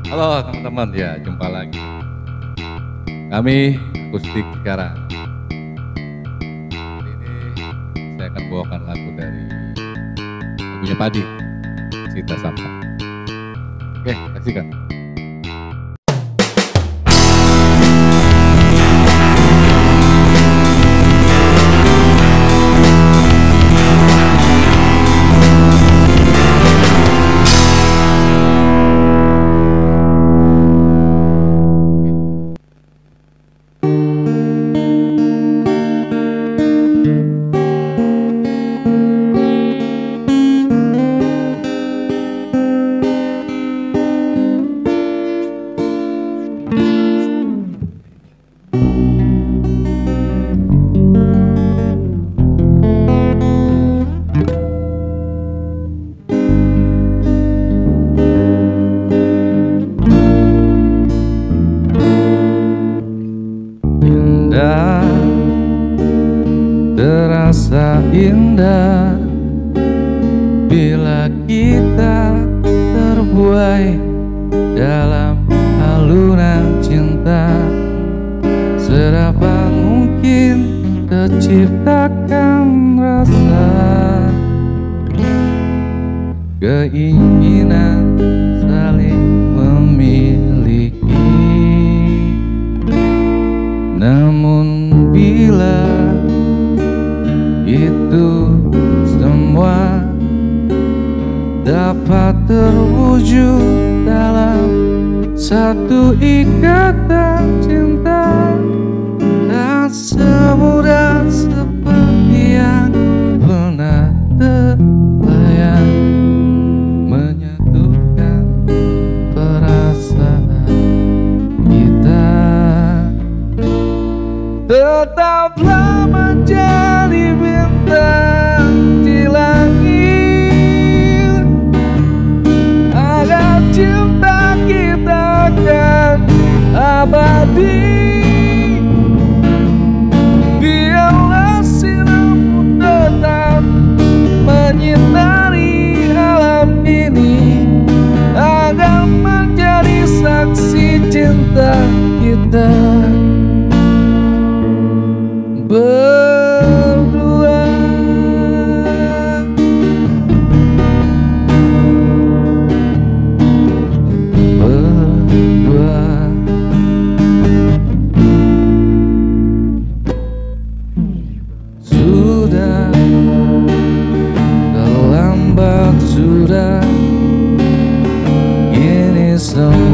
Halo teman-teman, ya jumpa lagi. Kami Akustik Cikarang. Hari ini saya akan bawakan lagu dari lagunya Padi, Cinta Sampah. Oke, saksikan. Terasa indah bila kita terbuai dalam alunan cinta. Sedapat mungkin terciptakan rasa keinginan saling memiliki. Namun bila itu semua dapat terwujud dalam satu ikatan cinta, tak semudah seperti yang pernah terbayang menyatukan perasaan kita. Tetaplah menjadi bintang di langit, agar cinta kita akan abadi. Biarlah sinarmu tetap menyinari alam ini, agar menjadi saksi cinta kita berdua. Sudah terlambat, sudah ini semua